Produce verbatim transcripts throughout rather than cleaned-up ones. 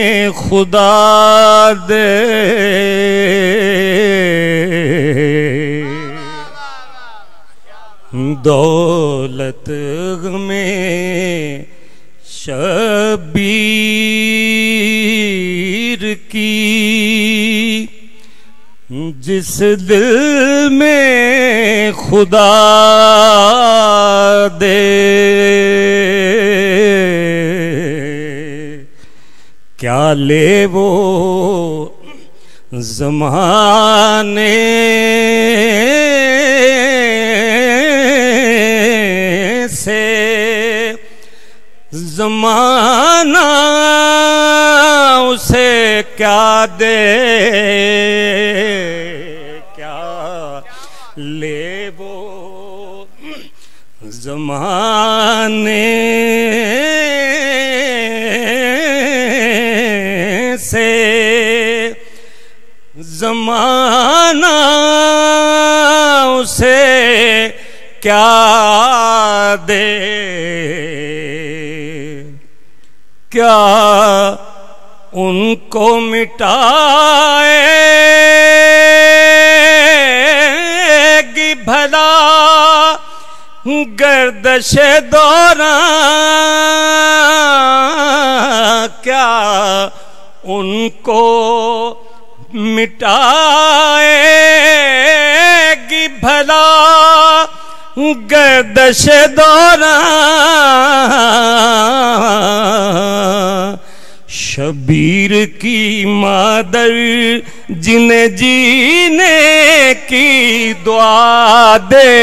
خدا دے دولت میں شبیر کی جس دل میں خدا دے کیا لے وہ زمانے سے زمانہ اسے کیا دے کیا لے وہ زمانے سے زمانہ اسے کیا دے کیا ان کو مٹائے گی بھلا گردش دوران کیا ان کو مٹائے گی بھلا گردش دوران شبیر کی مادر جنہیں جینے کی دعا دے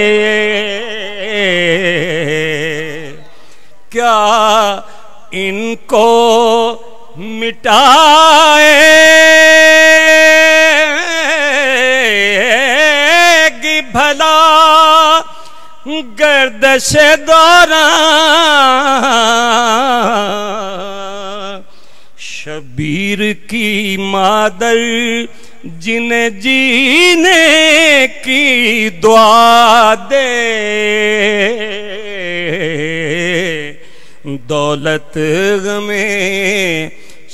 کیا ان کو مٹائے گی بھلا گردش دوران شبیر کی مادر جنہیں جینے کی دعا دے دولت میں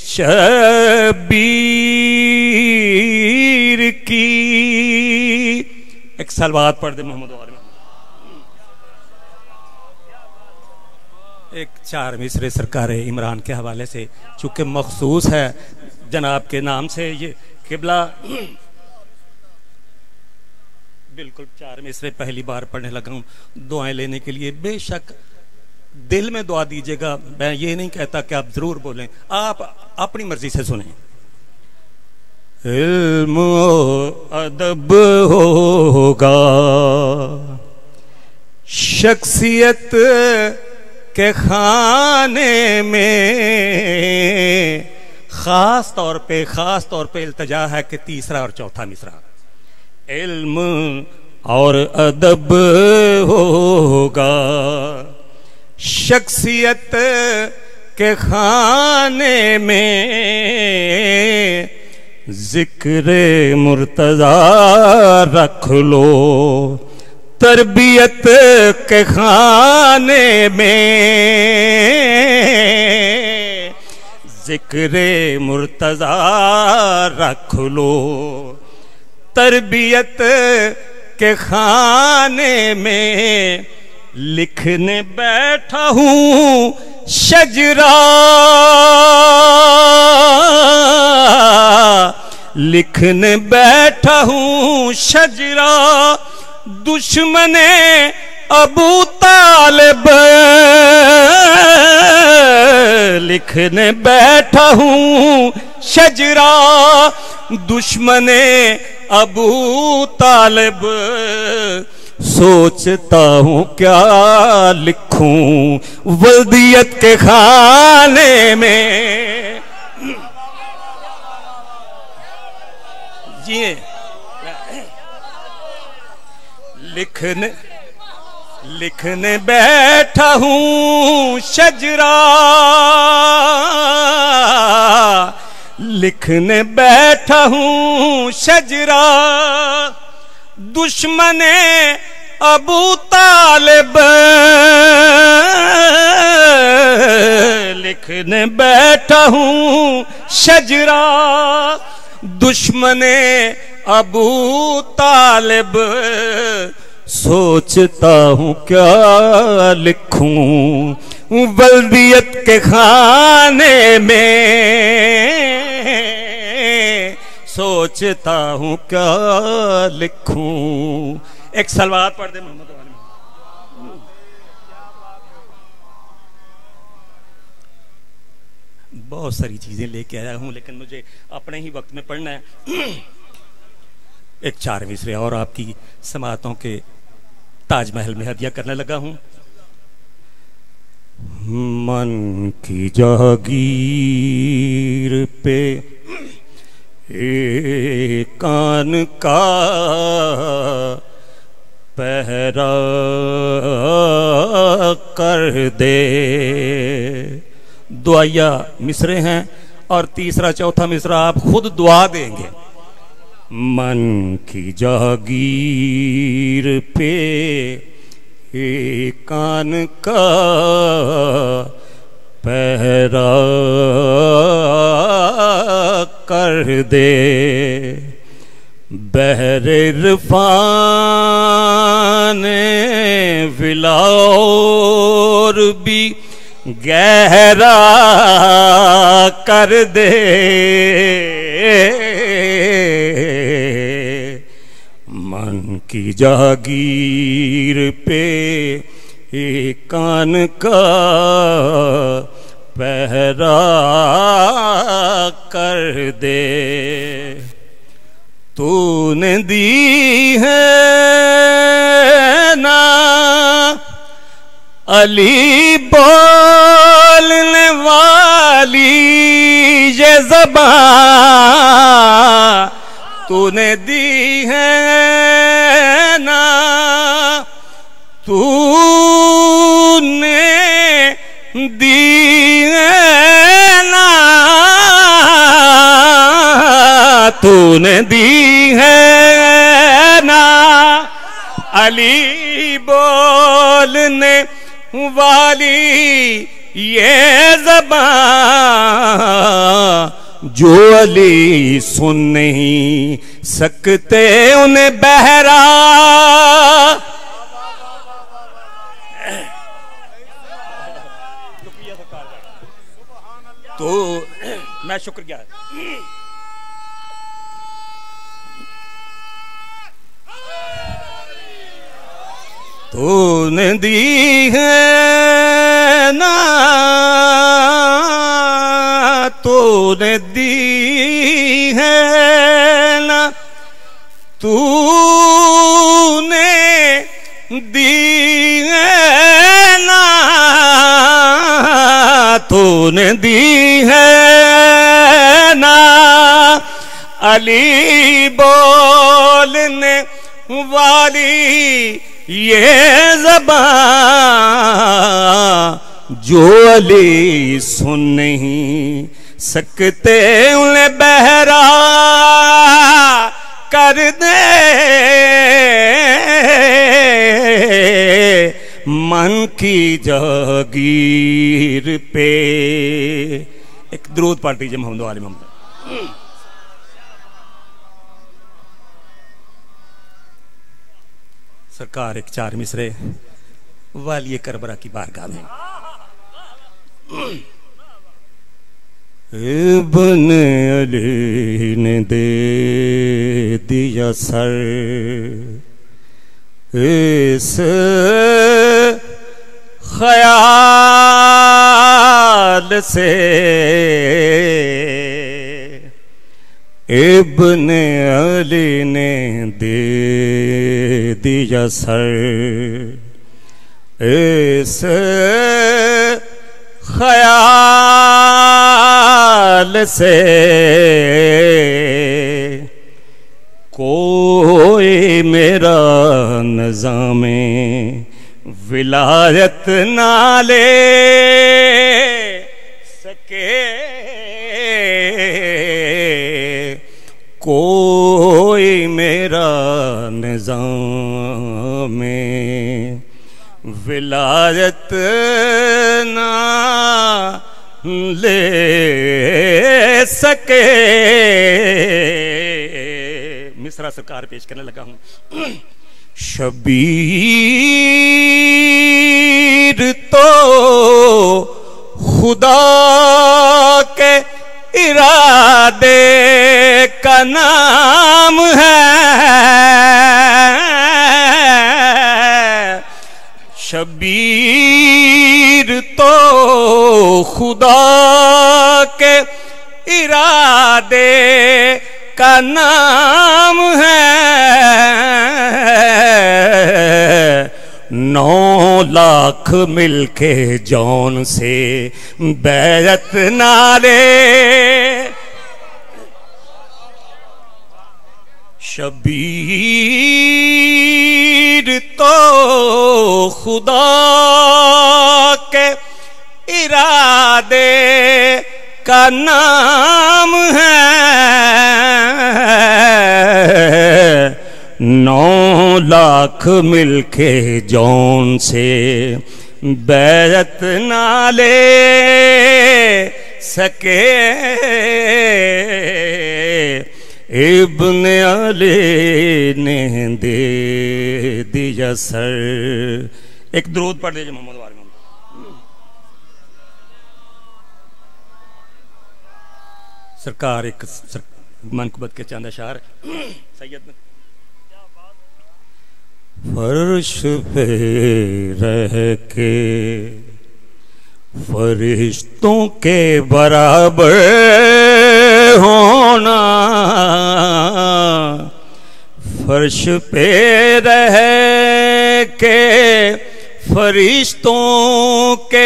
شبیر کی ایک سلوات پڑھ دے محمد وآل محمد ایک چار مصرے سرکار عمران کے حوالے سے چونکہ مخصوص ہے جناب کے نام سے یہ قبلہ بالکل چار مصرے پہلی بار پڑھنے لگا ہوں دعائیں لینے کے لیے بے شک دل میں دعا دیجئے گا میں یہ نہیں کہتا کہ آپ ضرور بولیں آپ اپنی مرضی سے سنیں علم و ادب ہوگا شخصیت کے خانے میں خاص طور پہ خاص طور پہ التجا ہے کہ تیسرا اور چوتھا مصرع علم اور ادب ہوگا شخصیت کے خانے میں ذکر مرتضی رکھ لو تربیت کے خانے میں ذکر مرتضی رکھ لو تربیت کے خانے میں لکھنے بیٹھا ہوں شجرہ لکھنے بیٹھا ہوں شجرہ دشمن ابو طالب لکھنے بیٹھا ہوں شجرہ دشمن ابو طالب سوچتا ہوں کیا لکھوں ولدیت کے خانے میں یہ لکھنے لکھنے بیٹھا ہوں شجرہ لکھنے بیٹھا ہوں شجرہ دشمن ابو طالب لکھنے بیٹھا ہوں شجرا دشمن ابو طالب سوچتا ہوں کیا لکھوں ولدیت کے خانے میں سوچتا ہوں کیا لکھوں. ایک سلوات پڑھ دے محمد والی. بہت ساری چیزیں لے کے آیا ہوں لیکن مجھے اپنے ہی وقت میں پڑھنا ہے. ایک چار مصرے اور آپ کی سماعتوں کے تاج محل میں ہدیہ کرنے لگا ہوں. من کی جاگیر پہ ایک کان کا پہرا کر دے. دعائیا مصرے ہیں اور تیسرا چوتھا مصرا آپ خود دعا دیں گے. من کی جاگیر پہ ایک کان کا پہرا کر دے. بحر عرفان ولاور بھی گہرا کر دے. من کی جاگیر پہ ایک کان کا پہرا کر دے. تو نے دی ہے نا علی بولنے والی یہ زبان تو نے دی ہے نا تو نے دی ہے نا تو نے دی ہے نا علی بولنے والی یہ زبان جو علی سن نہیں سکتے انہیں بہرا. تو میں شکریہ. تو نے دی ہے نا تو نے دی ہے نا تو نے دی ہے نا تو نے دی ہے نا علی بولنے والی یہ زبان جو علی سن نہیں سکتے انہیں بہرا کر دے. من کی جاگیر پہ ایک درود پڑھ دیجئے محمد والی محمد. سرکار ایک چار مصرے والی کربلا کی بارگاہ میں. ابن علی نے دے دیا سر اس خیال سے ابن علی نے دے دیا سر اس خیال سے کوئی میرا نظام ولایت نہ لے سکے کوئی میرا نظام इजाजत ना ले सके। मिसरा सरकार पेश करने लगा हूं। शबीर तो खुदा के इरादे का नाम है, शबीर तो खुदा के इरादे का नाम है। नौ लाख मिलके जौन से बैरत नारे, शबीर तो खुदा के इरादे का नाम है। नौ लाख मिलके जौन से बैरत ना ले सके। इब्न अली ने दे दिया सर। एक दुरूद पढ़ दीजिए मोहम्मद वाले। सरकार एक सर, मनकबत के चंद अशार सैयद ने फर्श पे रह के फरिश्तों के बराबर होना, फर्श पे रह के फरिश्तों के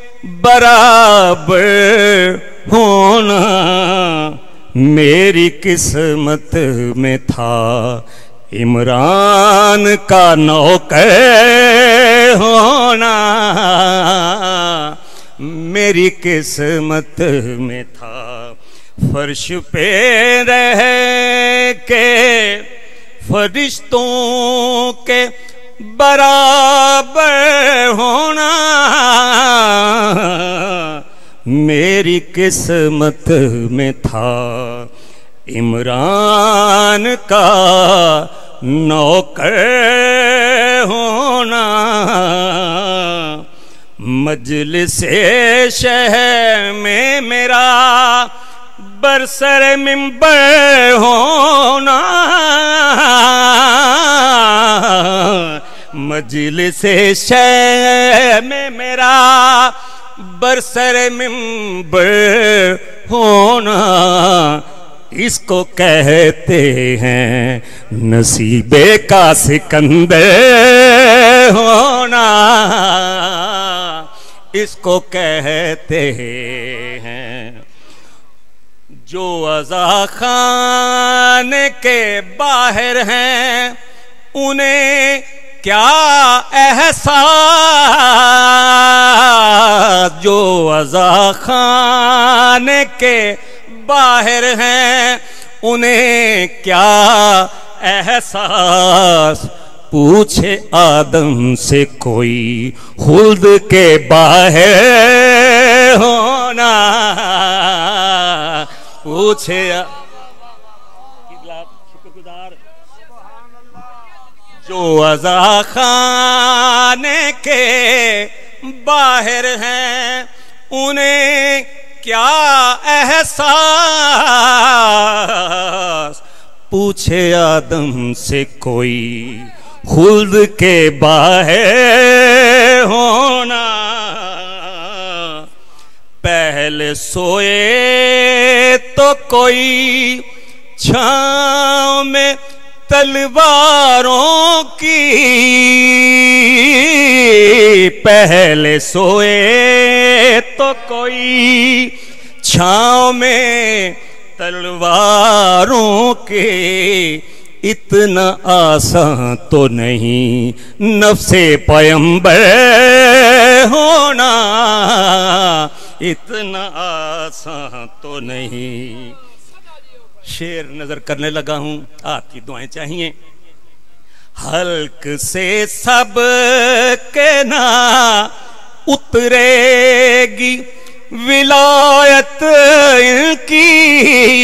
बराबर होना मेरी किस्मत में था। इमरान का नौकर होना मेरी किस्मत में था। फर्श पे रह के फरिश्तों के बराबर होना मेरी किस्मत में था। इमरान का नौकर होना मजलिसे शहर में मेरा बरसर मिंबर होना, मजलिसे शहर में मेरा बरसर मिंबर होना इसको कहते हैं नसीबे का सिकंदर होना, इसको कहते हैं। जो अज़ा खाने के बाहर हैं उन्हें क्या एहसास, जो अज़ा खाने के बाहर हैं उन्हें क्या एहसास। पूछे आदम से कोई खुल्द के बाहर होना, पूछे शुक्रगुजार। जो अज़ा खाने के बाहर हैं उन्हें क्या एहसास। पूछे आदम से कोई खुल्द के बाहर होना। पहले सोए तो कोई छांव में तलवारों की, पहले सोए तो कोई छांव में तलवारों के। इतना आसान तो नहीं नफ्से पैगंबर होना, इतना आसान तो नहीं। शेर नजर करने लगा हूं, आपकी दुआएं चाहिए। حلق سے سب کے نہ اترے گی ولایت ان کی،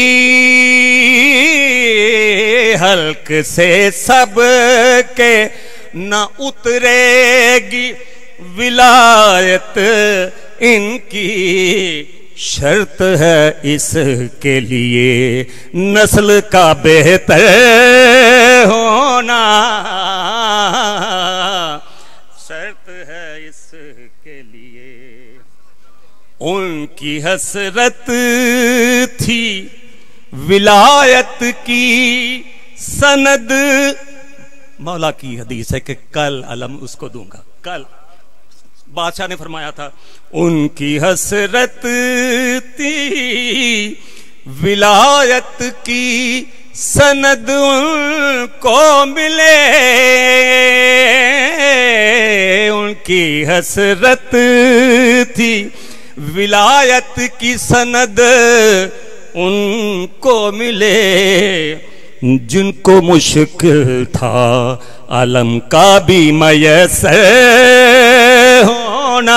حلق سے سب کے نہ اترے گی ولایت ان کی، شرط ہے اس کے لیے نسل کا بہتر ہونا، شرط ہے اس کے لیے۔ ان کی حسرت تھی ولایت کی سند، مولا کی حدیث ہے کہ کل علم اس کو دوں گا، کل بادشاہ نے فرمایا تھا ان کی حسرت تھی ولایت کی سند ان کو ملے، ان کی حسرت تھی ولایت کی سند ان کو ملے، جن کو مشکل تھا علم کا بھی میسر ہونا۔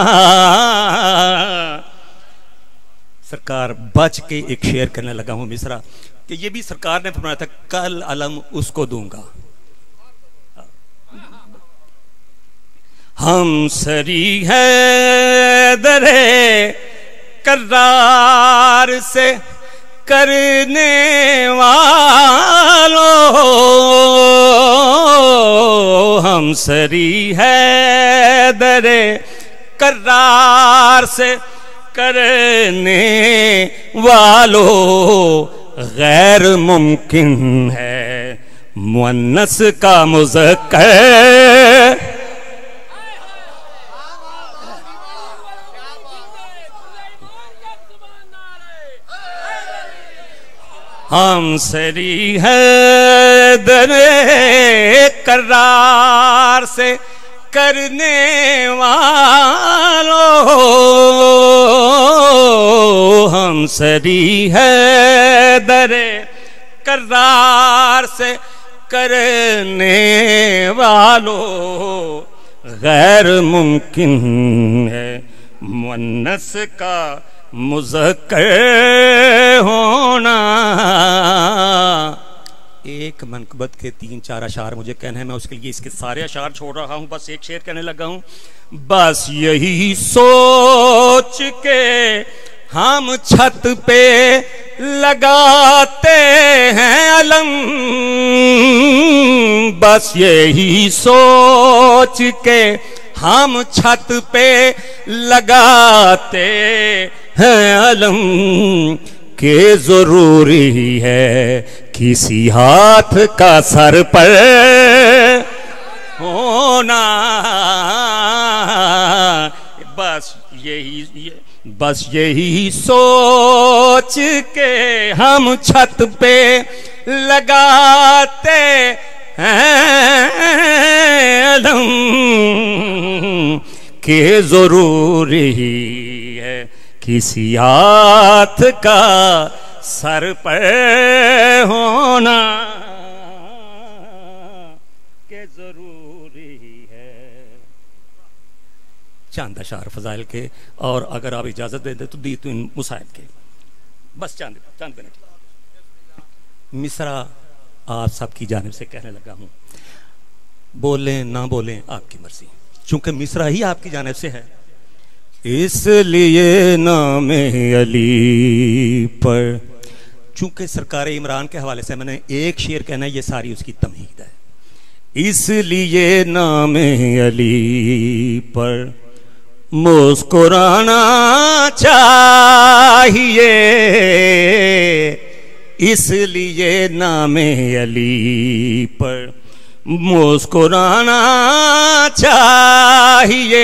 سرکار بچ کے ایک شعر کرنے لگا ہوں مصرع کہ یہ بھی سرکار نے فرمایا تھا کل علم اس کو دوں گا۔ ہم سری ہے درے کرار سے کرنے والوں، ہم سری ہے درے کرار سے کرنے والوں، غیر ممکن ہے مؤنث کا مذکر، ہم سری ہے درے کرار سے کرنے والوں، ہم سری ہے درے کرار سے کرنے والوں، غیر ممکن ہے مؤنث کا مذکر ہونا۔ ایک منقبت کے تین چار اشعار مجھے کہنا ہے، میں اس کے لیے اس کے سارے اشعار چھوڑ رہا ہوں، بس ایک شعر کہنے لگا ہوں۔ بس یہی سوچ کے ہم چھت پہ لگاتے ہیں علم، بس یہی سوچ کے ہم چھت پہ لگاتے ہیں علم، کہ ضروری ہے کسی ہاتھ کا سر پر ہونا، بس یہی بس یہی سوچ کے ہم چھت پہ لگاتے ہیں علم، کہ ضروری ہے کسی ہاتھ کا سر پر ہونا، کہ ضروری ہے۔ چاند اشعار فضائل کے، اور اگر آپ اجازت دے دیں تو دی تو ان مسائل کے، بس چاند چاند منٹ مصرع آپ سب کی جانب سے کہنے لگا ہوں، بولیں نہ بولیں آپ کی مرضی، چونکہ مصرع ہی آپ کی جانب سے ہے۔ اس لیے نام علی پر، چونکہ سرکار عمران کے حوالے سے میں نے ایک شعر کہنا ہے، یہ ساری اس کی تمہید ہے۔ اس لیے نام علی پر مسکرانا چاہیے، اس لیے نام علی پر مسکرانا چاہیے،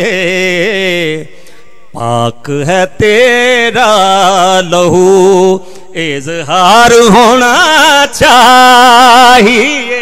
پاک ہے تیرا لہو اظہار ہونا چاہیے،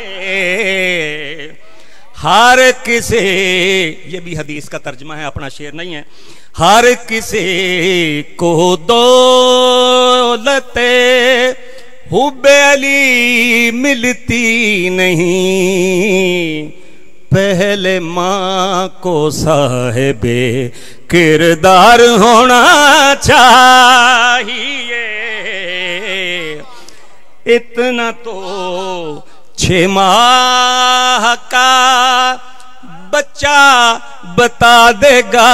ہر کسی، یہ بھی حدیث کا ترجمہ ہے، اپنا شعر نہیں ہے، ہر کسی کو دولت حب علی ملتی نہیں، پہلے ماں کو صاحب کردار ہونا چاہیے، اتنا تو چھ ماہ کا بچہ بتا دے گا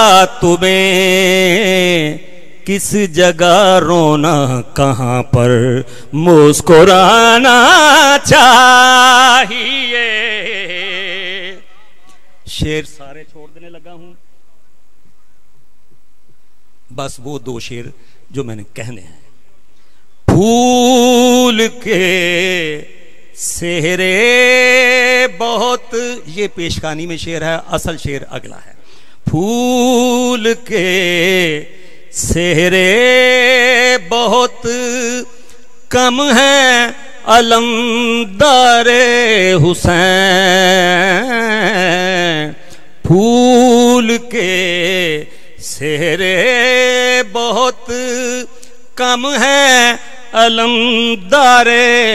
تمہیں، کس جگہ رونا کہاں پر مسکرانا چاہیے۔ شعر سارے چھوڑ دینے لگا ہوں، بس وہ دو شعر جو میں نے کہنے ہیں۔ پھول کے سہرے بہت، یہ پیشکانی میں شعر ہے، اصل شعر اگلا ہے۔ پھول کے سہرے بہت کم ہیں علمدار حسین، پھول کے سہرے بہت کم ہیں علمدار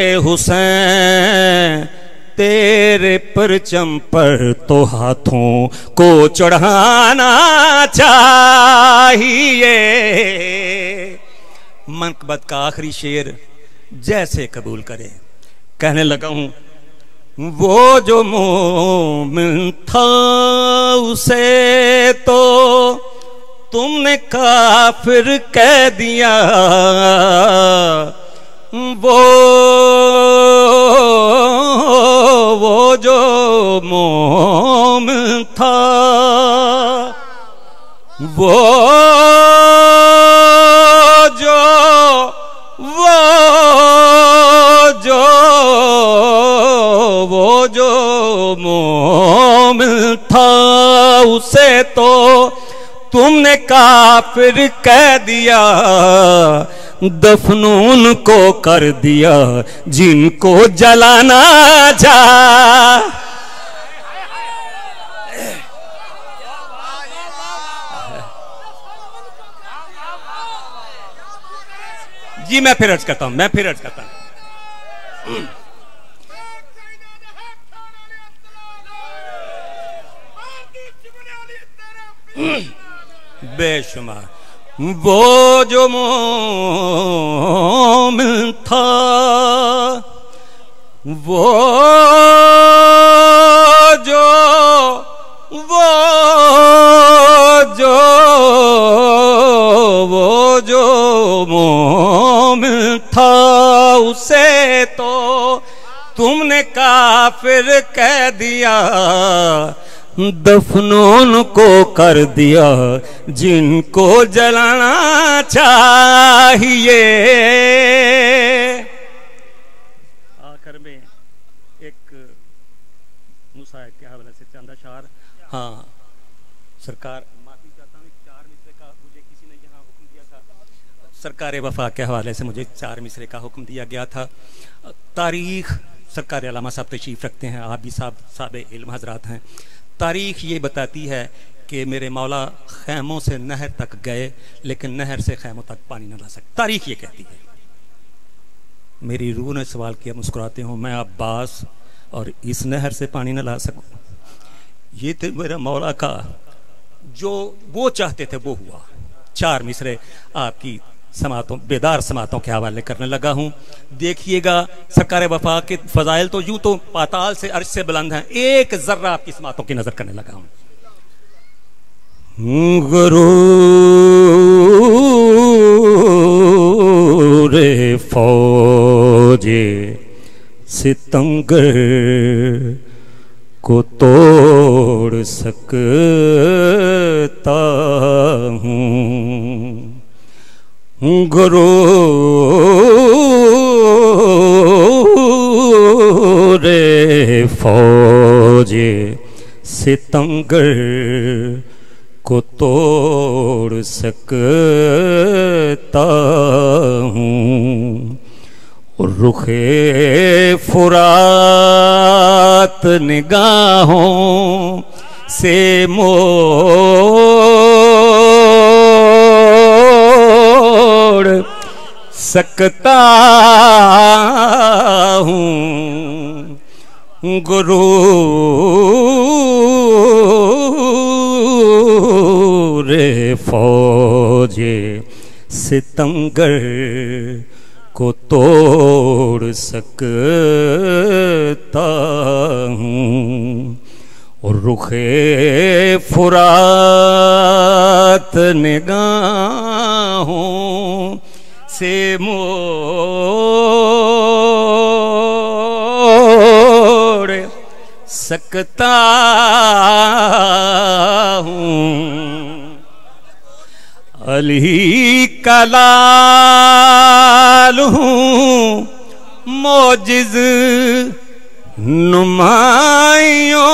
حسین، تیرے پرچم پر تو ہاتھوں کو چڑھانا چاہیے۔ منقبت کا آخری شعر جیسے قبول کرے، کہنے لگا ہوں، وہ جو مومن تھا اسے تو تم نے کافر کہہ دیا، وہ وہ جو مومن تھا، وہ جو وہ جو وہ جو مومن تھا اسے تو تم نے کافر کہہ دیا، دفن ان کو کر دیا جن کو جلانا جا۔ جی میں پھر عرض کرتا ہوں میں پھر عرض کرتا ہوں بے شمار وہ جو مومن تھا، وہ جو وہ جو وہ جو مومن تھا اسے تو تم نے کافر کہہ دیا، دفنون کو کر دیا جن کو جلانا چاہیے۔ آخر میں ایک مصاحب کے حوالے سے چند اشعار۔ ہاں سرکار معافی چاہتا ہوں، چار مصرے کا مجھے کسی نے یہاں حکم دیا تھا، سرکار وفا کے حوالے سے مجھے چار مصرے کا حکم دیا گیا تھا۔ تاریخ سرکار علامہ صاحب تشریف رکھتے ہیں، آپ بھی صاحب صاحب علم حضرات ہیں۔ تاریخ یہ بتاتی ہے کہ میرے مولا خیموں سے نہر تک گئے لیکن نہر سے خیموں تک پانی نہ لا سکے، تاریخ یہ کہتی ہے۔ میری روح نے سوال کیا، مسکراتے ہوں، میں عباس اور اس نہر سے پانی نہ لا سکوں؟ یہ تو میرا مولا کا جو وہ چاہتے تھے وہ ہوا۔ چار مصرے آپ کی سماعتوں بیدار سماعتوں کے حوالے کرنے لگا ہوں۔ دیکھیے گا سرکار وفا کے فضائل تو یوں تو پاتال سے عرش سے بلند ہیں، ایک ذرہ آپ کی سماعتوں کی نظر کرنے لگا ہوں۔ غرور فوج ستمگر کو توڑ سکتا ہوں، غرور فوج ستمگر کو توڑ سکتا ہوں، رخ فرات نگاہوں سے موڑ سکتا ہوں غرور فوج ستمگر کو توڑ سکتا ہوں اور رخ فرات نگاہوں سے موڑ سکتا ہوں علی کا لال ہوں معجز نمائیوں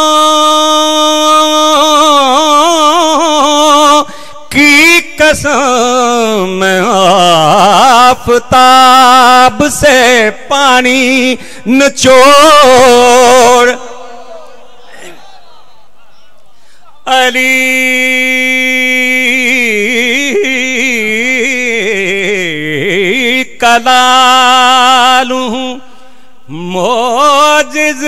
کی قسم میں آفتاب سے پانی نچوڑ علی کا لال ہوں معجز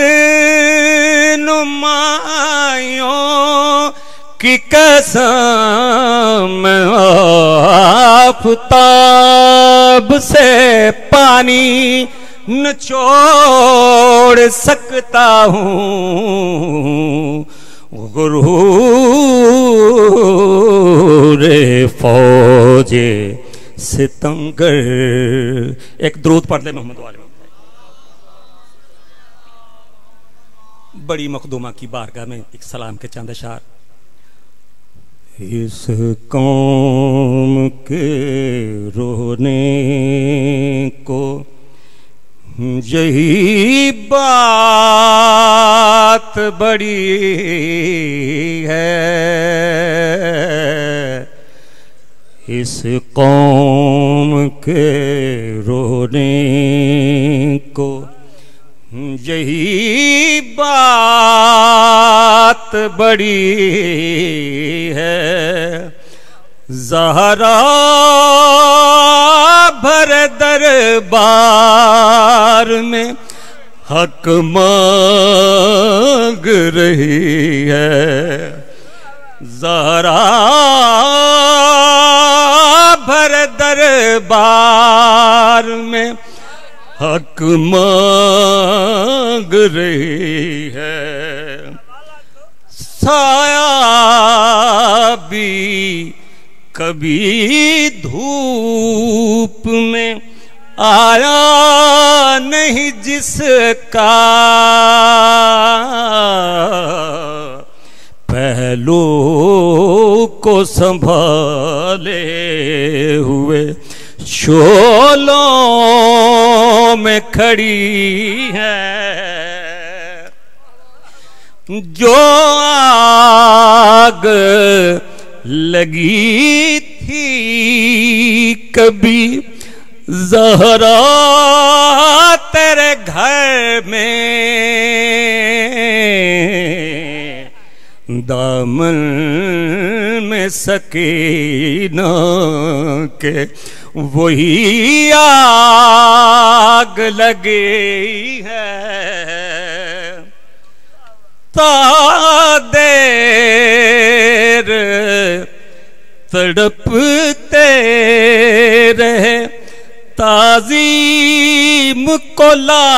نمائیوں کی قسم آفتاب سے پانی نچوڑ سکتا ہوں غرور فوج ستمگر. ایک درود پڑھ لے محمد والے. بڑی مخدومہ کی بارگاہ میں ایک سلام کے چند اشعار. اس قوم کے رونے کو یہی بات بڑی ہے، اس قوم کے رونے کو یہی بات بڑی ہے. زہرا بھر دربار میں حق مانگ رہی ہے، زہرا بھر دربار میں حق مانگ رہی ہے. سایہ بھی کبھی دھوپ میں آیا نہیں جس کا، پہلو کو سنبھالے ہوئے شعلوں میں کھڑی ہے. جو آگ لگی تھی کبھی زہرا تیرے گھر میں، دامن میں سکینہ کے وہی آگ لگی ہے. تا دیر تڑپتے رہے تعظیم کو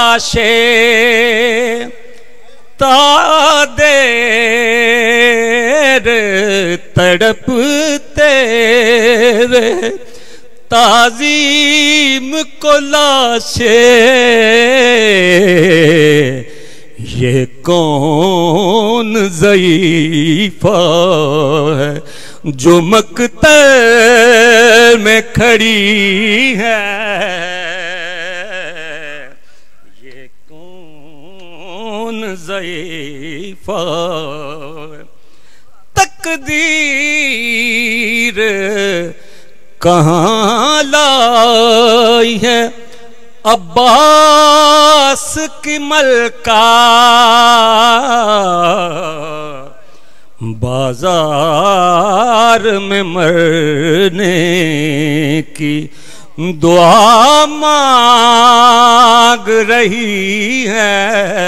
لاشیں، تا دیر تڑپتے رہے تعظیم کو لاشیں. یہ کون ضعیفہ ہے جو مقتل میں کھڑی ہے، یہ کون ضعیفہ ہے. تقدیر کہاں لائی ہے عباس کی ملکہ، بازار میں مرنے کی دعا مانگ رہی ہے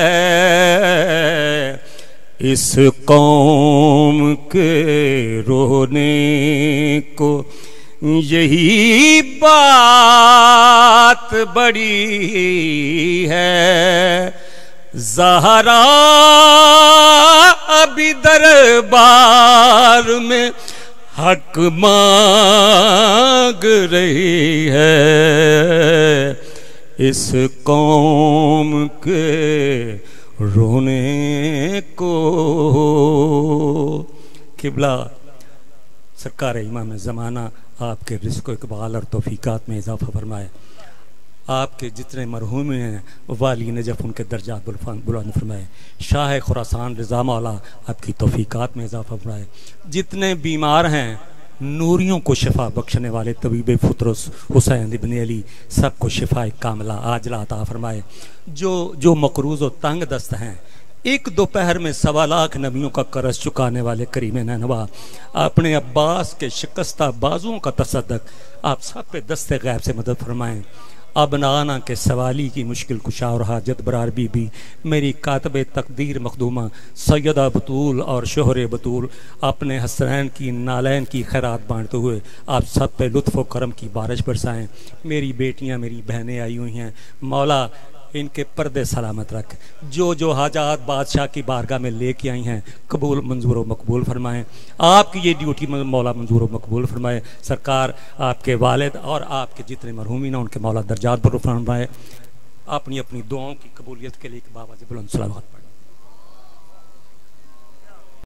اس قوم کے رونے کو، یہی بات بڑی ہے۔ زہرا ابھی دربار میں حق مانگ رہی ہے اس قوم کے رونے کو۔ قبلہ سرکار امام زمانہ آپ کے رزق و اقبال اور توفیقات میں اضافہ فرمائے، آپ کے جتنے مرحوم ہیں والی نجف ان کے درجات بلند فرمائے، شاہ خراسان رضا مولا آپ کی توفیقات میں اضافہ فرمائے، جتنے بیمار ہیں نوریوں کو شفا بخشنے والے طبیب فطرس حسین ابن علی سب کو شفا کاملہ عاجلہ عطا فرمائے۔ جو جو مقروض و تنگ دست ہیں، ایک دوپہر میں سوا لاکھ نبیوں کا قرض چکانے والے کریم نینوا، اپنے عباس کے شکستہ بازوؤں کا تصدق آپ سب پہ دست غیب سے مدد فرمائیں۔ ابنانا کے سوالی کی مشکل کشا اور حاجت برار بی بی میری کاتب تقدیر مخدومہ سیدہ بطول اور شوہر بطول اپنے حسنین کی نالین کی خیرات بانٹتے ہوئے آپ سب پہ لطف و کرم کی بارش برسائیں۔ میری بیٹیاں میری بہنیں آئی ہوئی ہیں، مولا ان کے پردے سلامت رکھ، جو جو حاجات بادشاہ کی بارگاہ میں لے کے آئی ہیں قبول منظور و مقبول فرمائیں۔ آپ کی یہ ڈیوٹی مولا منظور و مقبول فرمائے۔ سرکار آپ کے والد اور آپ کے جتنے مرحومین ہیں ان کے مولا درجات پر فرمائے۔ اپنی اپنی دعاؤں کی قبولیت کے لیے ایک بابا جی بلند صلوات پڑھیں۔